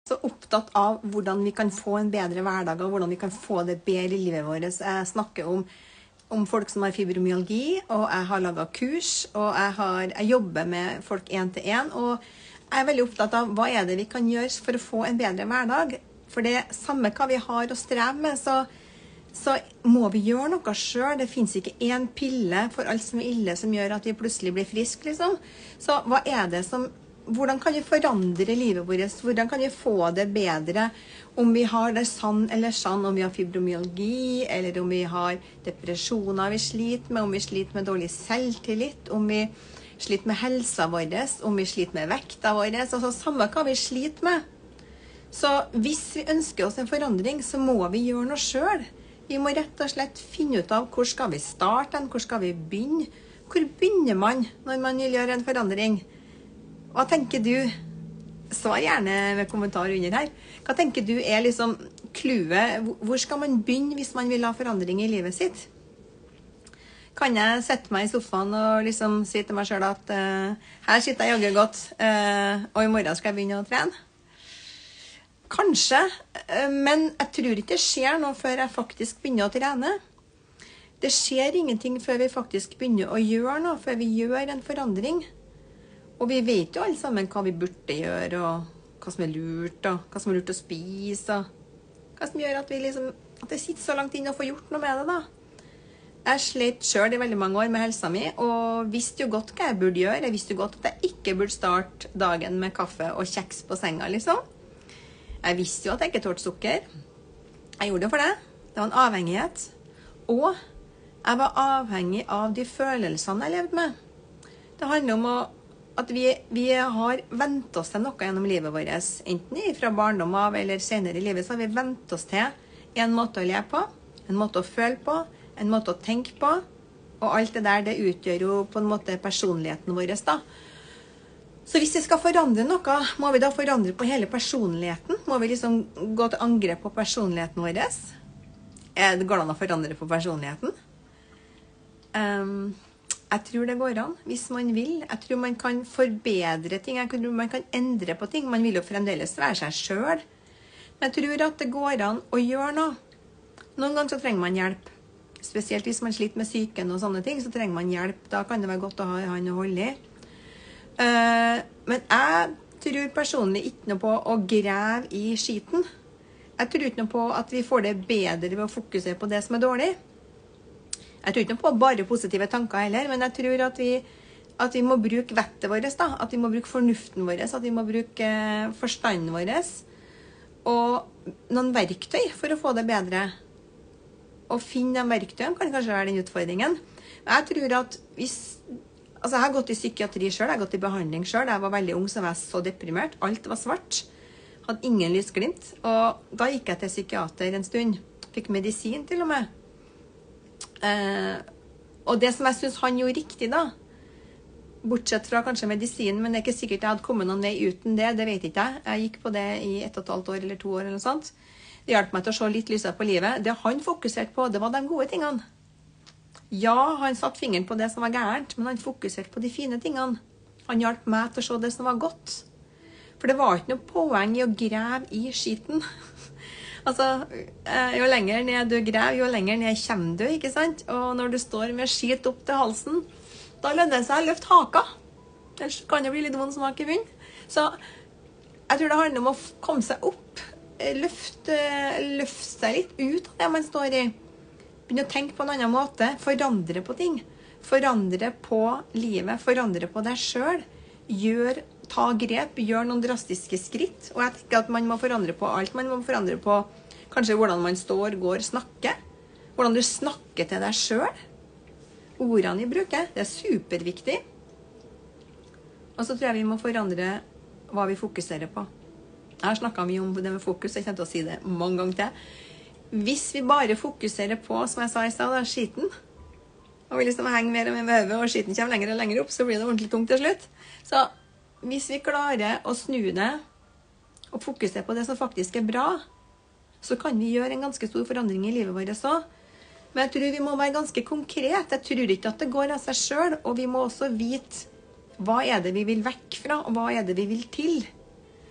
så opptatt av hvordan vi kan få en bedre hverdag, og hvordan vi kan få det bedre i livet vårt. Jeg snakker om folk som har fibromyalgi, og jeg har laget kurs, og jeg jobber med folk 1-til-1, og jeg er veldig opptatt av hva er det vi kan gjøre for å få en bedre hverdag. For det samme hva vi har å streve med, så må vi gjøre noe selv. Det finnes ikke en pille for alt som er ille som gjør at vi plutselig blir frisk, liksom. Så hva er det hvordan kan vi forandre livet vårt? Hvordan kan vi få det bedre? Om vi har det sånn eller sånn, om vi har fibromyalgi, eller om vi har depresjoner vi sliter med, om vi sliter med dårlig selvtillit, om vi sliter med helsa vår, om vi sliter med vekta vår, altså samme hva vi sliter med. Så hvis vi ønsker oss en forandring, så må vi gjøre noe selv. Vi må rett og slett finne ut av hvor skal vi starte, hvor skal vi begynne. Hvor begynner man når man vil gjøre en forandring? Hva tenker du? Svar gjerne med kommentar under her. Hva tenker du er liksom clouet? Hvor skal man begynne hvis man vil ha forandring i livet sitt? Kan jeg sette meg i sofaen og liksom si til meg selv at her sitter jeg jaggu godt, og i morgen skal jeg begynne å trene? Kanskje, men jeg tror ikke det skjer noe før jeg faktisk begynner å trene. Det skjer ingenting før vi faktisk begynner å gjøre noe, før vi gjør en forandring. Og vi vet jo alle sammen hva vi burde gjøre, og hva som er lurt, og hva som er lurt å spise, og hva som gjør at det sitter så langt inn å få gjort noe med det da. Jeg slet selv i veldig mange år med helsa mi, og visste jo godt hva jeg burde gjøre. Jeg visste jo godt at jeg ikke burde starte dagen med kaffe og kjeks på senga, liksom. Jeg visste jo at jeg ikke tålte sukker. Jeg gjorde det for det. Det var en avhengighet. Og jeg var avhengig av de følelsene jeg levde med. Det handler om at vi har vent oss til noe gjennom livet vårt. Enten fra barndom av eller senere i livet, så har vi vent oss til en måte å leve på, en måte å føle på, en måte å tenke på. Og alt det der, det utgjør jo på en måte personligheten vår da. Så hvis vi skal forandre noe, må vi da forandre på hele personligheten? Må vi liksom gå til angrep på personligheten vår? Det går an å forandre på personligheten? Jeg tror det går an, hvis man vil. Jeg tror man kan forbedre ting, jeg tror man kan endre på ting. Man vil jo fremdeles være seg selv. Men jeg tror at det går an å gjøre noe. Noen ganger så trenger man hjelp. Spesielt hvis man sliter med psyken og sånne ting, så trenger man hjelp. Da kan det være godt å ha han å holde i. Men jeg tror personlig ikke noe på å grave i skiten. Jeg tror ikke noe på at vi får det bedre ved å fokusere på det som er dårlig. Jeg tror ikke noe på bare positive tanker heller, men jeg tror at vi må bruke vettet vårt da, at vi må bruke fornuften vår, at vi må bruke forstanden vår, og noen verktøy for å få det bedre. Å finne de verktøyene kan kanskje være den utfordringen. Men jeg tror at jeg har gått i psykiatri selv, jeg har gått i behandling selv. Jeg var veldig ung, så var jeg så deprimert. Alt var svart. Hadde ingen lysglimt. Og da gikk jeg til psykiater en stund. Fikk medisin til og med. Og det som jeg synes han gjorde riktig da, bortsett fra kanskje medisinen, men det er ikke sikkert jeg hadde kommet noen vei uten det, det vet ikke jeg. Jeg gikk på det i 1,5 år eller 2 år eller noe sånt. Det hjalp meg til å se litt lysere på livet. Det han fokuserte på, det var de gode tingene. Ja, han satt fingeren på det som var gærent, men han fokuserte på de fine tingene. Han hjalp meg til å se det som var godt. For det var ikke noe poeng i å grave i skiten. Jo lenger ned du graver, jo lenger ned kommer du, ikke sant? Og når du står med skit opp til halsen, da lønner det seg å løfte haka. Ellers kan det bli litt vond smak i munnen. Så jeg tror det handler om å komme seg opp, løfte seg litt ut av det man står i. Begynne å tenke på en annen måte, forandre på ting. Forandre på livet, forandre på deg selv. Ta grep, gjør noen drastiske skritt. Og jeg tenker at man må forandre på alt. Man må forandre på kanskje hvordan man står, går, snakker. Hvordan du snakker til deg selv. Ordene vi bruker, det er superviktig. Og så tror jeg vi må forandre hva vi fokuserer på. Her snakket vi om det med fokus, jeg kommer til å si det mange ganger til. Hvis vi bare fokuserer på, som jeg sa i sted, skiten, og vi liksom henger mer og mer med hodet, og skiten kommer lenger og lenger opp, så blir det ordentlig tungt til slutt. Så hvis vi klarer å snu det, og fokusere på det som faktisk er bra, så kan vi gjøre en ganske stor forandring i livet vårt også. Men jeg tror vi må være ganske konkret. Jeg tror ikke at det går av seg selv, og vi må også vite hva er det vi vil vekk fra, og hva er det vi vil til.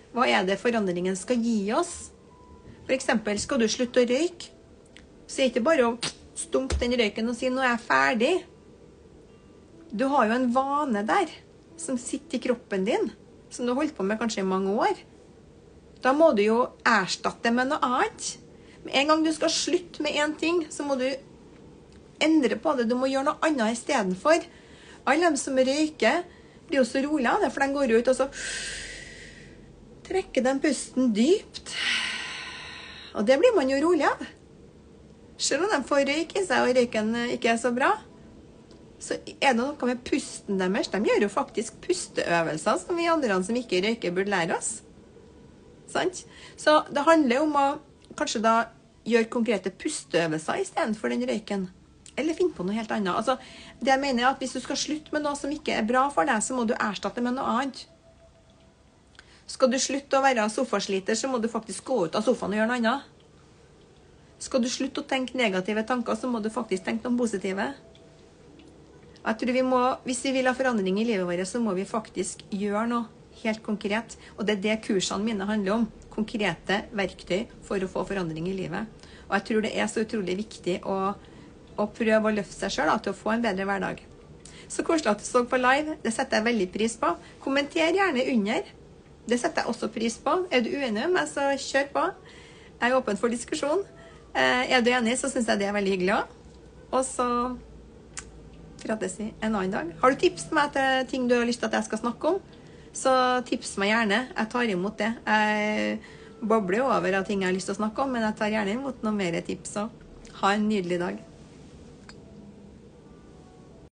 Hva det forandringen skal gi oss? For eksempel, skal du slutte å røyke, så det ikke bare å stumpe den røyken og si, nå jeg ferdig. Du har jo en vane der, som sitter i kroppen din, som du har holdt på med kanskje i mange år. Da må du jo erstatte det med noe annet. Med en gang du skal slutte med en ting, så må du endre på det. Du må gjøre noe annet i stedet for. Alle de som røyker blir jo så rolig av det, for de går ut og så trekker de pusten dypt. Og det blir man jo rolig av. Selv om de får røyk i seg, og røyken ikke så bra, så det noe med pusten deres. De gjør jo faktisk pusteøvelser som vi andre som ikke røyker burde lære oss. Sant? Så det handler om å kanskje da gjøre konkrete pusteøvelser i stedet for den røyken. Eller finne på noe helt annet. Altså, det jeg mener at hvis du skal slutte med noe som ikke bra for deg, så må du erstatte med noe annet. Skal du slutte å være sofasliter, så må du faktisk gå ut av sofaen og gjøre noe annet. Skal du slutte å tenke negative tanker, så må du faktisk tenke noe positive. Jeg tror hvis vi vil ha forandring i livet vårt, så må vi faktisk gjøre noe helt konkret. Og det det kursene mine handler om. Konkrete verktøy for å få forandring i livet. Og jeg tror det så utrolig viktig å prøve å løfte seg selv til å få en bedre hverdag. Så koselig at du så på live. Det setter jeg veldig pris på. Kommenter gjerne under. Det setter jeg også pris på. Du uenig med meg, så kjør på. Jeg åpen for diskusjon. Du enig, så synes jeg det veldig hyggelig også. Og så prates vi en annen dag. Har du tips til meg til ting du har lyst til at jeg skal snakke om, så tips meg gjerne. Jeg tar imot det. Jeg bobler over av ting jeg har lyst til å snakke om, men jeg tar gjerne imot noen mer tips også. Ha en nydelig dag.